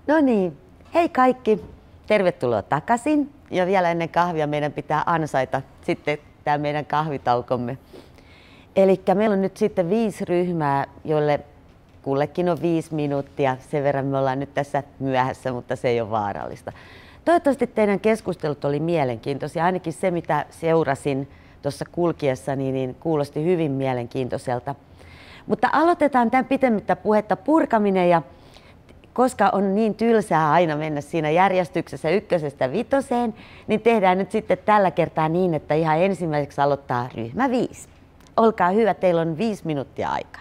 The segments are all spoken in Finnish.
No niin, hei kaikki, tervetuloa takaisin. Ja vielä ennen kahvia meidän pitää ansaita sitten tämä meidän kahvitaukomme. Eli meillä on nyt sitten 5 ryhmää, joille kullekin on 5 minuuttia. Sen verran me ollaan nyt tässä myöhässä, mutta se ei ole vaarallista. Toivottavasti teidän keskustelut oli mielenkiintoisia. Ainakin se, mitä seurasin tuossa kulkiessa, niin kuulosti hyvin mielenkiintoiselta. Mutta aloitetaan tämän pitemmittä puhetta purkaminen, ja koska on niin tylsää aina mennä siinä järjestyksessä 1-5, niin tehdään nyt sitten tällä kertaa niin, että ihan ensimmäiseksi aloittaa ryhmä 5. Olkaa hyvä, teillä on 5 minuuttia aikaa.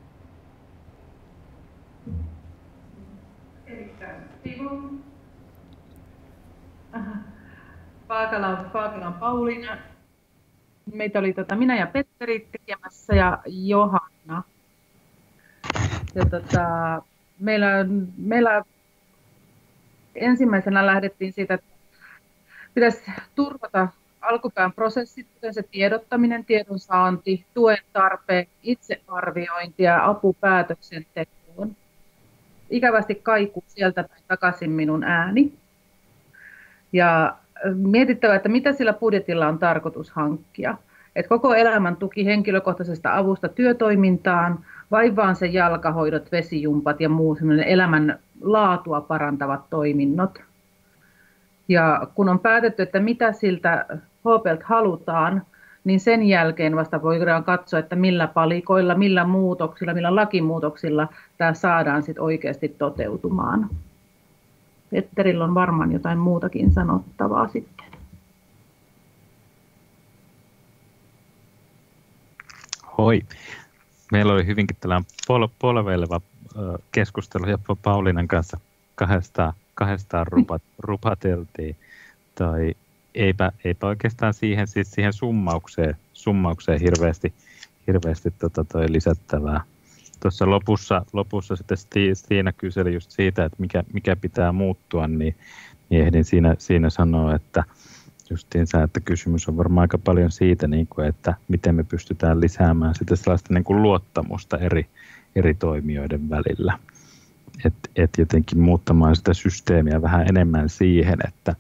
Paakalan Pauliina. Meitä oli minä ja Petteri tekemässä ja Johanna. Ja meillä ensimmäisenä lähdettiin siitä, että pitäisi turvata alkupään prosessit, kuten se tiedottaminen, tiedonsaanti, tuen tarpeen, itsearviointi ja apu päätöksentekoon. Ikävästi kaikuu sieltä takaisin minun ääni. Ja mietittävä, että mitä sillä budjetilla on tarkoitus hankkia. Että koko elämän tuki henkilökohtaisesta avusta työtoimintaan, vai vaan se jalkahoidot, vesijumpat ja muu elämän laatua parantavat toiminnot. Ja kun on päätetty, että mitä siltä HP:ltä halutaan, niin sen jälkeen vasta voidaan katsoa, että millä palikoilla, millä muutoksilla, millä lakimuutoksilla tämä saadaan sit oikeasti toteutumaan. Petterillä on varmaan jotain muutakin sanottavaa sitten. Hoi. Meillä oli hyvinkin tällainen polveileva keskustelu ja Pauliinan kanssa kahdestaan rupateltiin. Tai eipä oikeastaan siihen summaukseen hirveästi lisättävää. Tuossa lopussa sitten Stiina kyseli just siitä, että mikä pitää muuttua, niin ehdin siinä sanoa, että justiinsa, että kysymys on varmaan aika paljon siitä, että miten me pystytään lisäämään sitten sellaista luottamusta eri toimijoiden välillä. Et jotenkin muuttamaan sitä systeemiä vähän enemmän siihen, että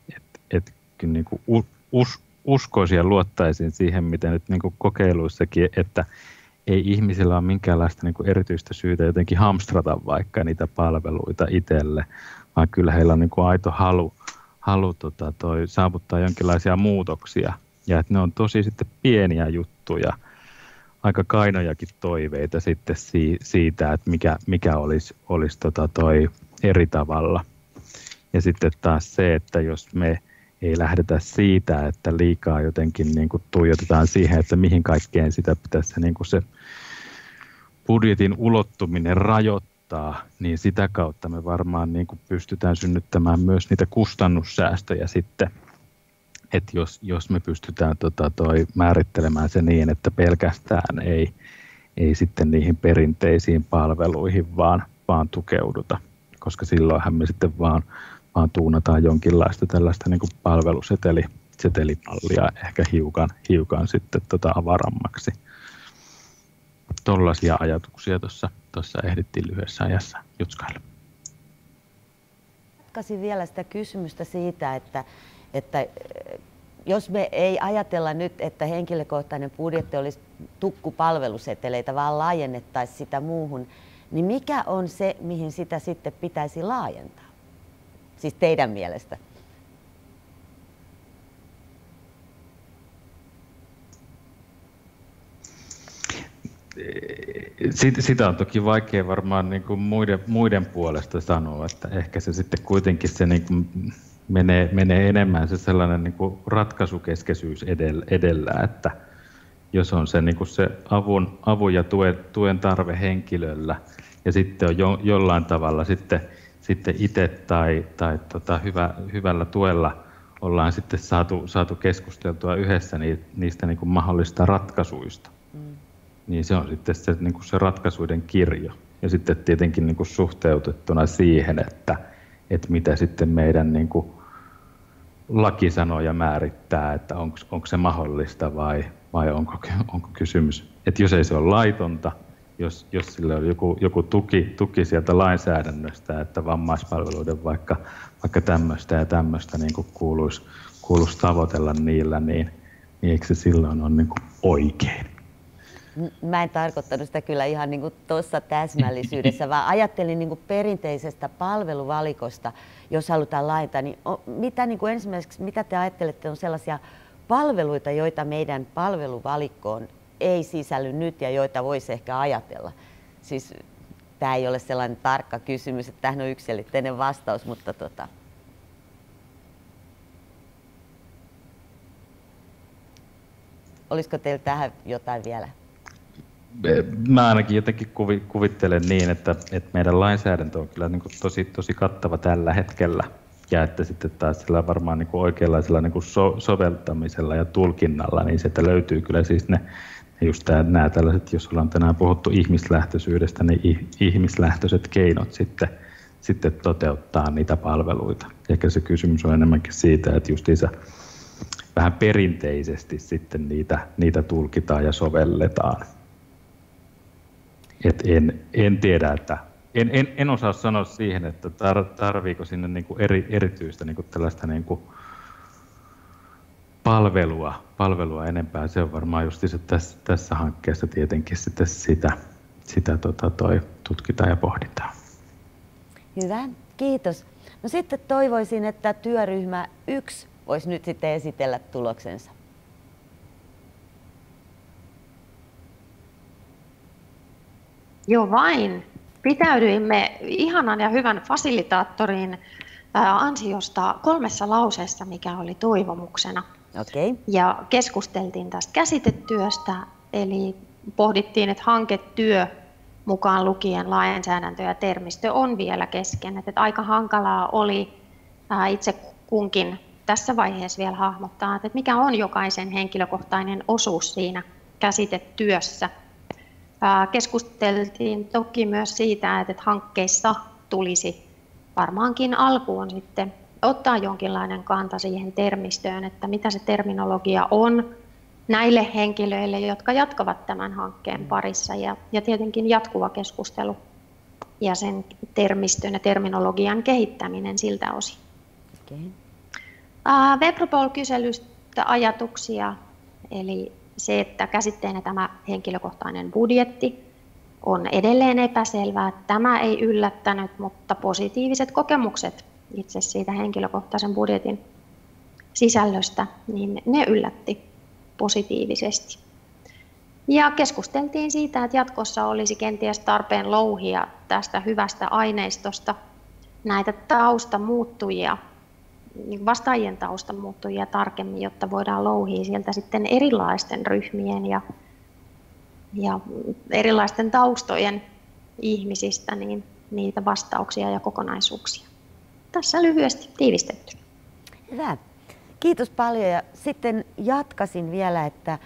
uskoisin ja luottaisin siihen, mitä nyt kokeiluissakin, että ei ihmisillä ole minkäänlaista erityistä syytä jotenkin hamstrata vaikka niitä palveluita itselle, vaan kyllä heillä on aito halu saavuttaa jonkinlaisia muutoksia. Ja että ne on tosi sitten pieniä juttuja, aika kainojakin toiveita sitten siitä, että mikä olisi eri tavalla. Ja sitten taas se, että jos me ei lähdetä siitä, että liikaa jotenkin tuijotetaan siihen, että mihin kaikkeen sitä pitäisi se budjetin ulottuminen rajoittaa, niin sitä kautta me varmaan pystytään synnyttämään myös niitä kustannussäästöjä sitten. Että jos me pystytään määrittelemään se niin, että pelkästään ei sitten niihin perinteisiin palveluihin vaan tukeuduta, koska silloinhan me sitten vaan tuunataan jonkinlaista tällaista palvelusetelimallia ehkä hiukan sitten avarammaksi. Tollaisia ajatuksia tuossa ehdittiin lyhyessä ajassa jutskailla. Jatkaisin vielä sitä kysymystä siitä, että jos me ei ajatella nyt, että henkilökohtainen budjetti olisi tukkupalveluseteleitä, vaan laajennettaisiin sitä muuhun, niin mikä on se, mihin sitä sitten pitäisi laajentaa? Siis teidän mielestä? Sitä on toki vaikea varmaan muiden puolesta sanoa, että ehkä se sitten kuitenkin se menee enemmän se sellainen ratkaisukeskeisyys edellä, että jos on se, se avun ja tuen tarve henkilöllä ja sitten on jollain tavalla sitten itse tai hyvällä tuella ollaan sitten saatu keskusteltua yhdessä niistä mahdollisista ratkaisuista. Niin se on sitten se ratkaisuiden kirjo. Ja sitten tietenkin suhteutettuna siihen, että mitä sitten meidän lakisanoja määrittää, että onko se mahdollista vai onko kysymys. Että jos ei se ole laitonta, jos sillä on joku tuki sieltä lainsäädännöstä, että vammaispalveluiden vaikka tämmöistä ja tämmöistä niin kuin kuuluisi tavoitella niillä, niin eikö se silloin ole niin kuin oikein? Mä en tarkoittanut sitä kyllä ihan niin kuin tuossa täsmällisyydessä, vaan ajattelin niin kuin perinteisestä palveluvalikosta, jos halutaan laajentaa. Niin mitä niin kuin ensimmäiseksi, mitä te ajattelette, on sellaisia palveluita, joita meidän palveluvalikkoon ei sisälly nyt ja joita voisi ehkä ajatella? Siis tämä ei ole sellainen tarkka kysymys, että tähän on yksiselitteinen vastaus, mutta olisiko teillä tähän jotain vielä? Mä ainakin jotenkin kuvittelen niin, että meidän lainsäädäntö on kyllä niin kuin tosi kattava tällä hetkellä. Ja että sitten taas sillä varmaan niin kuin oikeanlaisella niin kuin soveltamisella ja tulkinnalla, niin sieltä löytyy kyllä siis just nämä tällaiset, jos ollaan tänään puhuttu ihmislähtöisyydestä, niin ihmislähtöiset keinot sitten toteuttaa niitä palveluita. Ehkä se kysymys on enemmänkin siitä, että justiinsa vähän perinteisesti sitten niitä tulkitaan ja sovelletaan. Et en tiedä, että en osaa sanoa siihen, että tarviiko sinne niinku erityistä niinku tällaista niinku palvelua enempää. Se on varmaan just tässä hankkeessa tietenkin sitten sitä tutkitaan ja pohditaan. Hyvä, kiitos. No sitten toivoisin, että työryhmä 1 voisi nyt sitten esitellä tuloksensa. Joo vain. Pitäydyimme ihanan ja hyvän fasilitaattorin ansiosta 3 lauseessa, mikä oli toivomuksena. Okay. Ja keskusteltiin tästä käsitetyöstä, eli pohdittiin, että hanketyö mukaan lukien lainsäädäntö ja termistö on vielä kesken. Että aika hankalaa oli itse kunkin tässä vaiheessa vielä hahmottaa, että mikä on jokaisen henkilökohtainen osuus siinä käsitetyössä. Keskusteltiin toki myös siitä, että hankkeissa tulisi varmaankin alkuun sitten ottaa jonkinlainen kanta siihen termistöön, että mitä se terminologia on näille henkilöille, jotka jatkavat tämän hankkeen parissa, ja tietenkin jatkuva keskustelu ja sen termistön ja terminologian kehittäminen siltä osin. Okay. Webropol-kyselystä ajatuksia, eli se, että käsitteenä tämä henkilökohtainen budjetti on edelleen epäselvää. Tämä ei yllättänyt, mutta positiiviset kokemukset itse siitä henkilökohtaisen budjetin sisällöstä, niin ne yllätti positiivisesti. Ja keskusteltiin siitä, että jatkossa olisi kenties tarpeen louhia tästä hyvästä aineistosta näitä taustamuuttujia, vastaajien taustamuuttujia tarkemmin, jotta voidaan louhia sieltä sitten erilaisten ryhmien ja erilaisten taustojen ihmisistä niin niitä vastauksia ja kokonaisuuksia. Tässä lyhyesti tiivistetty. Hyvä. Kiitos paljon. Ja sitten jatkaisin vielä, että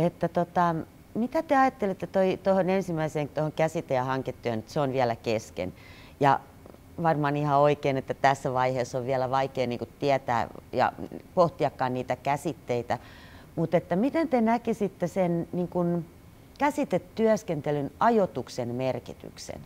mitä te ajattelette tuohon ensimmäiseen käsite- ja hanketyön, että se on vielä kesken. Ja varmaan ihan oikein, että tässä vaiheessa on vielä vaikea niin kuin tietää ja pohtiakaan niitä käsitteitä. Mutta että miten te näkisitte sen niin kuin käsitetyöskentelyn ajoituksen merkityksen?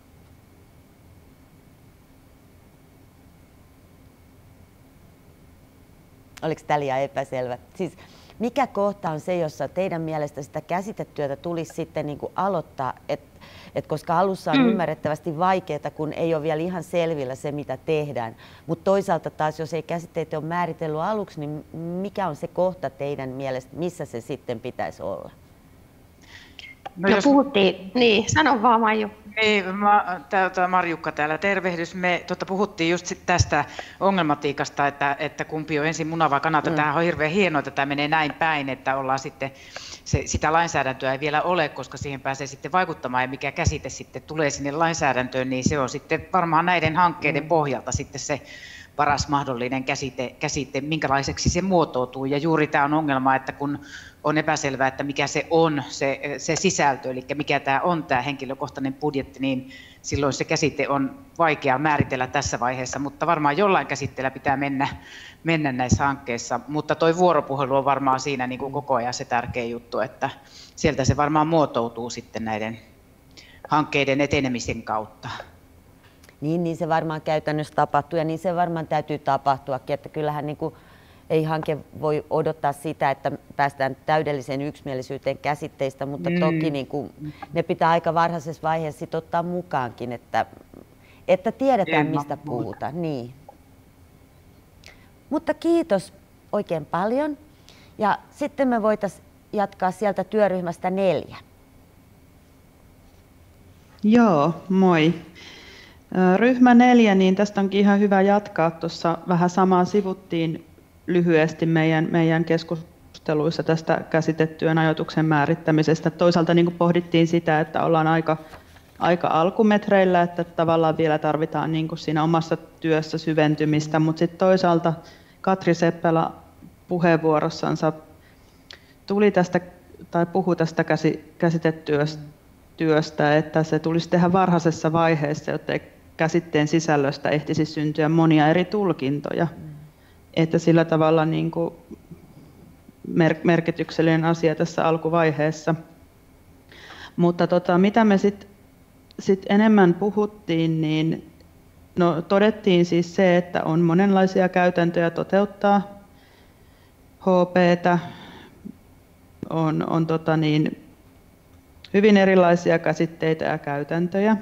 Oliko tämä liian epäselvä? Siis mikä kohta on se, jossa teidän mielestä sitä käsitetyötä tulisi sitten niin kuin aloittaa, koska alussa on ymmärrettävästi vaikeaa, kun ei ole vielä ihan selvillä se, mitä tehdään. Mutta toisaalta taas, jos ei käsitteitä ole määritellyt aluksi, niin mikä on se kohta teidän mielestä, missä se sitten pitäisi olla? No puhuttiin, niin sano vaan Maiju. Niin, Marjukka täällä, tervehdys. Me puhuttiin just tästä ongelmatiikasta, että kumpi on ensin muna vai kana. Tämä on hirveän hienoa, että tämä menee näin päin, että ollaan sitten, sitä lainsäädäntöä ei vielä ole, koska siihen pääsee sitten vaikuttamaan ja mikä käsite sitten tulee sinne lainsäädäntöön, niin se on sitten varmaan näiden hankkeiden pohjalta sitten se paras mahdollinen käsite, minkälaiseksi se muotoutuu. Ja juuri tämä on ongelma, että kun on epäselvää, että mikä se on se sisältö, eli mikä tämä on tämä henkilökohtainen budjetti, niin silloin se käsite on vaikea määritellä tässä vaiheessa, mutta varmaan jollain käsitteellä pitää mennä näissä hankkeissa. Mutta tuo vuoropuhelu on varmaan siinä niin kuin koko ajan se tärkeä juttu, että sieltä se varmaan muotoutuu sitten näiden hankkeiden etenemisen kautta. Niin se varmaan käytännössä tapahtuu ja niin se varmaan täytyy tapahtuakin, että kyllähän niin kuin ei hanke voi odottaa sitä, että päästään täydelliseen yksimielisyyteen käsitteistä, mutta toki niin kuin ne pitää aika varhaisessa vaiheessa sit ottaa mukaankin, että tiedetään mistä puhutaan. Niin. Mutta kiitos oikein paljon ja sitten me voitaisiin jatkaa sieltä työryhmästä 4. Joo, moi. Ryhmä 4, niin tästä onkin ihan hyvä jatkaa. Tuossa vähän samaa sivuttiin lyhyesti meidän keskusteluissa tästä käsitetyön ajoituksen määrittämisestä. Toisaalta niin kuin pohdittiin sitä, että ollaan aika alkumetreillä, että tavallaan vielä tarvitaan niin kuin siinä omassa työssä syventymistä, mutta sitten toisaalta Katri Seppälä puheenvuorossansa puhui tästä käsitetyöstä, että se tulisi tehdä varhaisessa vaiheessa, jotta käsitteen sisällöstä ehtisi syntyä monia eri tulkintoja. Että sillä tavalla niin kuin merkityksellinen asia tässä alkuvaiheessa. Mutta mitä me sit enemmän puhuttiin, niin todettiin siis se, että on monenlaisia käytäntöjä toteuttaa HP:tä, on hyvin erilaisia käsitteitä ja käytäntöjä.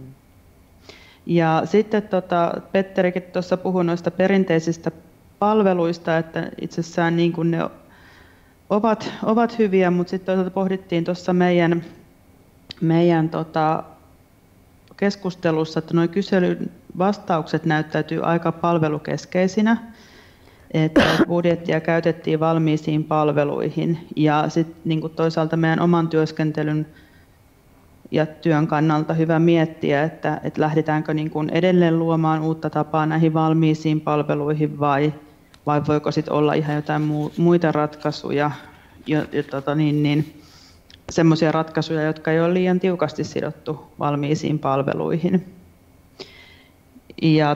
Ja sitten Petterikin tuossa puhui noista perinteisistä palveluista, että itsessään niin kuin ne ovat hyviä, mutta sitten toisaalta pohdittiin tuossa meidän keskustelussa, että nuo kyselyn vastaukset näyttäytyy aika palvelukeskeisinä, että budjettia käytettiin valmiisiin palveluihin ja sitten niin kuin toisaalta meidän oman työskentelyn ja työn kannalta hyvä miettiä, että lähdetäänkö niin kuin edelleen luomaan uutta tapaa näihin valmiisiin palveluihin vai voiko sitten olla ihan jotain muita ratkaisuja, semmoisia ratkaisuja, jotka ei ole liian tiukasti sidottu valmiisiin palveluihin. Ja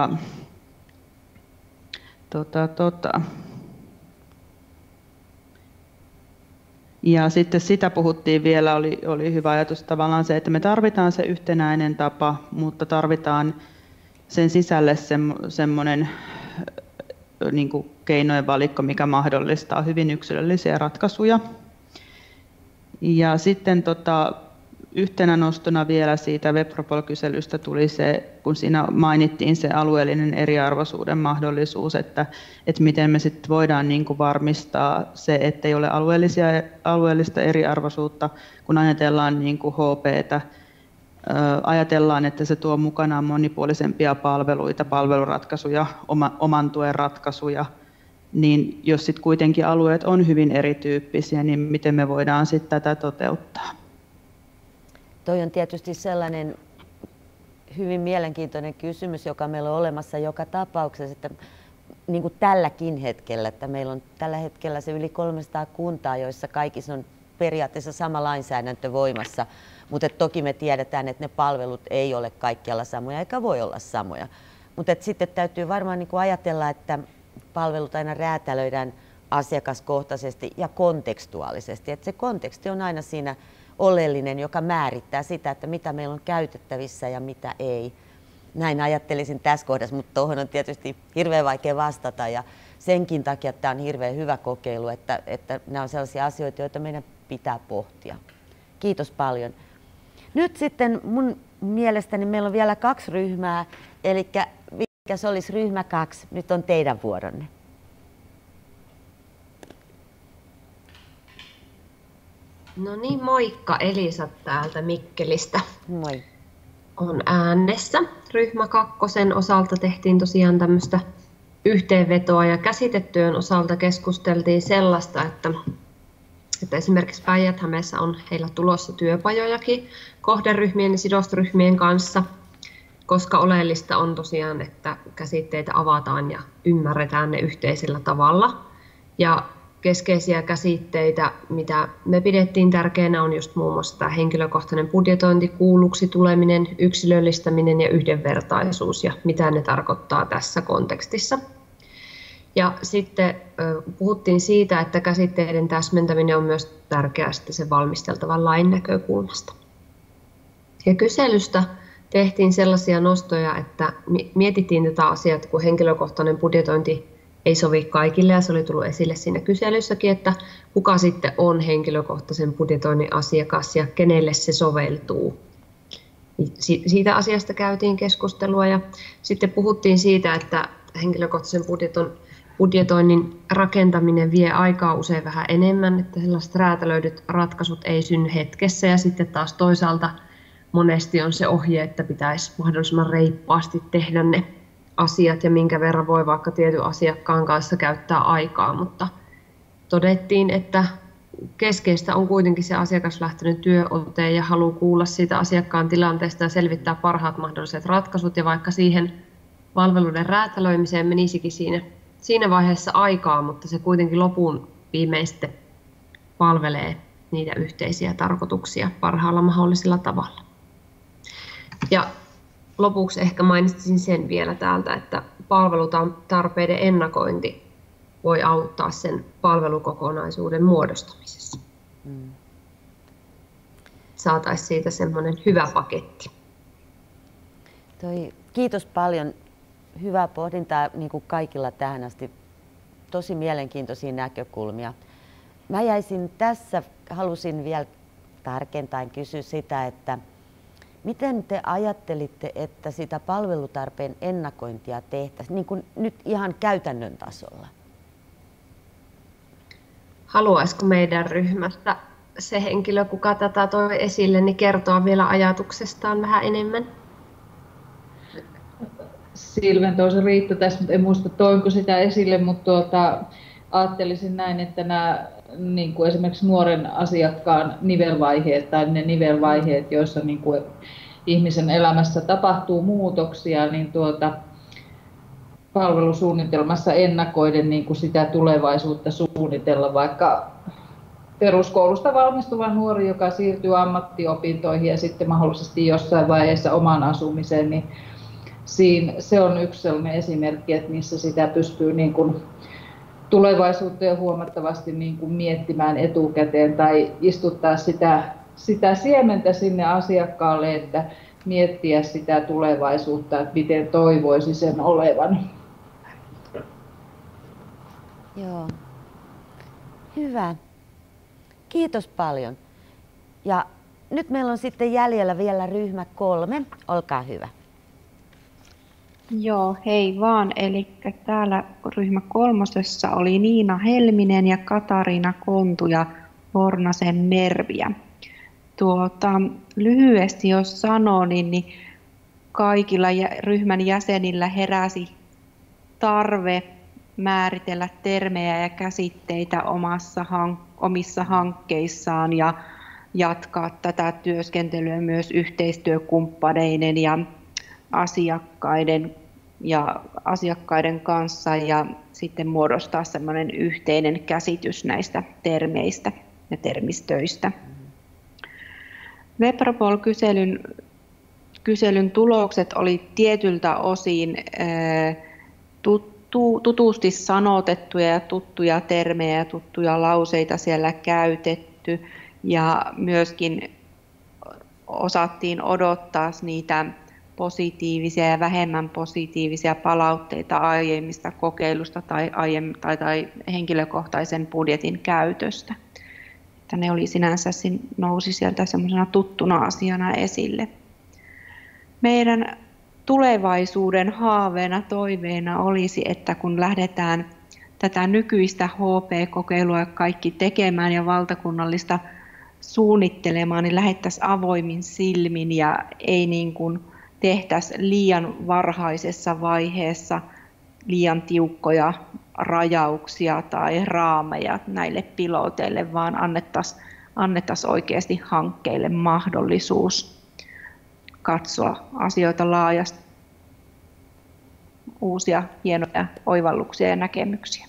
Ja sitten sitä puhuttiin vielä, oli hyvä ajatus tavallaan se, että me tarvitaan se yhtenäinen tapa, mutta tarvitaan sen sisälle semmoinen niin kuin keinojen valikko, mikä mahdollistaa hyvin yksilöllisiä ratkaisuja. Ja sitten yhtenä nostona vielä siitä Webpropol-kyselystä tuli se, kun siinä mainittiin se alueellinen eriarvoisuuden mahdollisuus, että miten me sitten voidaan niin kuin varmistaa se, ettei ole alueellista eriarvoisuutta, kun ajatellaan niin kuin HP:tä, ajatellaan, että se tuo mukanaan monipuolisempia palveluita, palveluratkaisuja, oman tuen ratkaisuja, niin jos sitten kuitenkin alueet on hyvin erityyppisiä, niin miten me voidaan sitten tätä toteuttaa? Toi on tietysti sellainen hyvin mielenkiintoinen kysymys, joka meillä on olemassa joka tapauksessa, että niin kuin tälläkin hetkellä, että meillä on tällä hetkellä se yli 300 kuntaa, joissa kaikissa on periaatteessa sama lainsäädäntö voimassa, mutta toki me tiedetään, että ne palvelut ei ole kaikkialla samoja eikä voi olla samoja. Mutta sitten täytyy varmaan niin kuin ajatella, että palvelut aina räätälöidään asiakaskohtaisesti ja kontekstuaalisesti, että se konteksti on aina siinä oleellinen, joka määrittää sitä, että mitä meillä on käytettävissä ja mitä ei. Näin ajattelisin tässä kohdassa, mutta tuohon on tietysti hirveän vaikea vastata ja senkin takia että tämä on hirveän hyvä kokeilu, että nämä on sellaisia asioita, joita meidän pitää pohtia. Kiitos paljon. Nyt sitten mun mielestäni meillä on vielä 2 ryhmää, eli mikä se olisi ryhmä 2, nyt on teidän vuoronne. No niin, moikka, Elisa täältä Mikkelistä. Moi. On äänessä. Ryhmä 2 osalta tehtiin tosiaan tämmöistä yhteenvetoa ja käsitetyön osalta keskusteltiin sellaista, että esimerkiksi Päijät-Hämeessä on heillä tulossa työpajojakin kohderyhmien ja sidosryhmien kanssa, koska oleellista on tosiaan, että käsitteitä avataan ja ymmärretään ne yhteisellä tavalla. Ja keskeisiä käsitteitä, mitä me pidettiin tärkeänä, on just muun muassa tämä henkilökohtainen budjetointi, kuulluksi tuleminen, yksilöllistäminen ja yhdenvertaisuus ja mitä ne tarkoittaa tässä kontekstissa. Ja sitten puhuttiin siitä, että käsitteiden täsmentäminen on myös tärkeää sen valmisteltavan lain näkökulmasta. Ja kyselystä tehtiin sellaisia nostoja, että mietittiin tätä asiaa, että kun henkilökohtainen budjetointi ei sovi kaikille, ja se oli tullut esille siinä kyselyssäkin, että kuka sitten on henkilökohtaisen budjetoinnin asiakas ja kenelle se soveltuu. Siitä asiasta käytiin keskustelua ja sitten puhuttiin siitä, että henkilökohtaisen budjetoinnin rakentaminen vie aikaa usein vähän enemmän, että sellaiset räätälöidyt ratkaisut ei synny hetkessä ja sitten taas toisaalta monesti on se ohje, että pitäisi mahdollisimman reippaasti tehdä ne asiat ja minkä verran voi vaikka tietyn asiakkaan kanssa käyttää aikaa, mutta todettiin, että keskeistä on kuitenkin se asiakaslähtöinen työote ja halu kuulla siitä asiakkaan tilanteesta ja selvittää parhaat mahdolliset ratkaisut ja vaikka siihen palveluiden räätälöimiseen menisikin siinä vaiheessa aikaa, mutta se kuitenkin lopun viimeiste palvelee niitä yhteisiä tarkoituksia parhaalla mahdollisella tavalla. Ja lopuksi ehkä mainitsin sen vielä täältä, että palvelutarpeiden ennakointi voi auttaa sen palvelukokonaisuuden muodostamisessa. Saataisiin siitä semmoinen hyvä paketti. Kiitos paljon. Hyvää pohdintaa niin kuin kaikilla tähän asti. Tosi mielenkiintoisia näkökulmia. Mä jäisin tässä, halusin vielä tarkentaen kysyä sitä, että miten te ajattelitte, että sitä palvelutarpeen ennakointia tehtäisiin niin kuin nyt ihan käytännön tasolla? Haluaisiko meidän ryhmästä se henkilö, kuka tätä toi esille, niin kertoa vielä ajatuksestaan vähän enemmän? Silventoisa Riitta tässä, mutta en muista toinko sitä esille, mutta ajattelisin näin, että nämä niin kuin esimerkiksi nuoren asiakkaan nivelvaiheet tai ne nivelvaiheet, joissa niin kuin ihmisen elämässä tapahtuu muutoksia, niin palvelusuunnitelmassa ennakoiden niin kuin sitä tulevaisuutta suunnitella, vaikka peruskoulusta valmistuva nuori, joka siirtyy ammattiopintoihin ja sitten mahdollisesti jossain vaiheessa omaan asumiseen, niin se on yksi sellainen esimerkki, että missä sitä pystyy niin kuin tulevaisuutta jo huomattavasti niin kuin miettimään etukäteen tai istuttaa sitä siementä sinne asiakkaalle, että miettiä sitä tulevaisuutta, että miten toivoisi sen olevan. Joo. Hyvä. Kiitos paljon. Ja nyt meillä on sitten jäljellä vielä ryhmä 3. Olkaa hyvä. Joo, hei vaan. Eli täällä ryhmä 3 oli Niina Helminen ja Katariina Kontu ja Hornasen Merviä. Lyhyesti jos sanon, niin kaikilla ryhmän jäsenillä heräsi tarve määritellä termejä ja käsitteitä omissa hankkeissaan ja jatkaa tätä työskentelyä myös yhteistyökumppaneiden ja asiakkaiden kanssa ja sitten muodostaa semmoinen yhteinen käsitys näistä termeistä ja termistöistä. Webropol-kyselyn tulokset oli tietyltä osin tutusti sanotettuja ja tuttuja termejä ja tuttuja lauseita siellä käytetty ja myöskin osattiin odottaa niitä positiivisia ja vähemmän positiivisia palautteita aiemmista kokeilusta tai henkilökohtaisen budjetin käytöstä. Että ne oli sinänsä nousi sieltä semmoisena tuttuna asiana esille. Meidän tulevaisuuden haaveena, toiveena olisi, että kun lähdetään tätä nykyistä HP-kokeilua kaikki tekemään ja valtakunnallista suunnittelemaan, niin lähdettäisiin avoimin silmin ja ei niin kuin tehtäisiin liian varhaisessa vaiheessa liian tiukkoja rajauksia tai raameja näille piloteille, vaan annettaisiin oikeasti hankkeille mahdollisuus katsoa asioita laajasti, uusia hienoja oivalluksia ja näkemyksiä.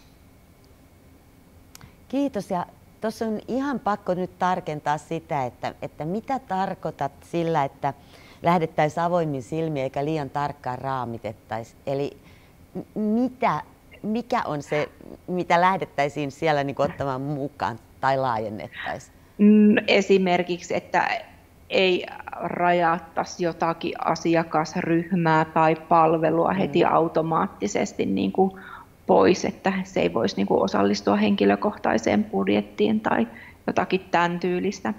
Kiitos. Ja tuossa on ihan pakko nyt tarkentaa sitä, että mitä tarkoitat sillä, että lähdettäisiin avoimin silmin eikä liian tarkkaan raamitettaisiin. Eli mikä on se, mitä lähdettäisiin siellä niin ottamaan mukaan tai laajennettaisiin? Esimerkiksi, että ei rajattaisi jotakin asiakasryhmää tai palvelua heti automaattisesti niin kuin pois, että se ei voisi niin kuin osallistua henkilökohtaiseen budjettiin tai jotakin tämän tyylistä.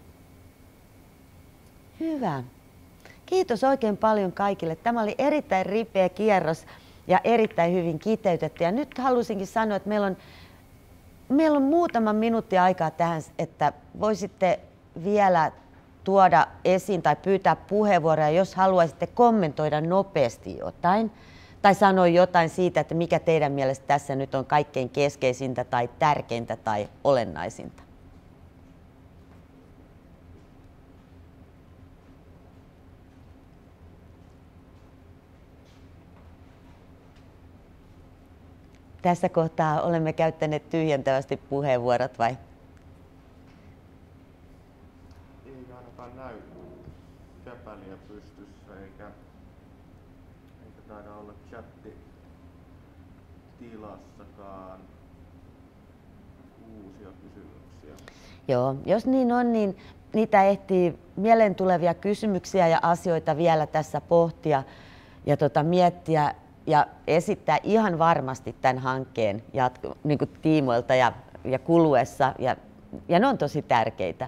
Hyvä. Kiitos oikein paljon kaikille. Tämä oli erittäin ripeä kierros ja erittäin hyvin kiteytetty. Ja nyt halusinkin sanoa, että meillä on muutama minuutti aikaa tähän, että voisitte vielä tuoda esiin tai pyytää puheenvuoroja, jos haluaisitte kommentoida nopeasti jotain tai sanoa jotain siitä, että mikä teidän mielestä tässä nyt on kaikkein keskeisintä tai tärkeintä tai olennaisinta. Tässä kohtaa olemme käyttäneet tyhjentävästi puheenvuorot vai? Ei ainakaan näy käpäliä pystyssä eikä taida olla chatti tilassakaan uusia kysymyksiä. Joo, jos niin on, niin niitä ehtii mieleen tulevia kysymyksiä ja asioita vielä tässä pohtia ja miettiä ja esittää ihan varmasti tämän hankkeen niin kuin tiimoilta ja kuluessa ja ne on tosi tärkeitä.